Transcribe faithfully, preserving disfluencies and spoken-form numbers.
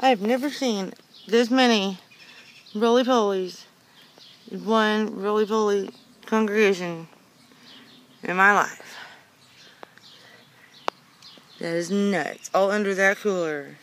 I have never seen this many roly polies in one roly poly congregation in my life. That is nuts. All under that cooler.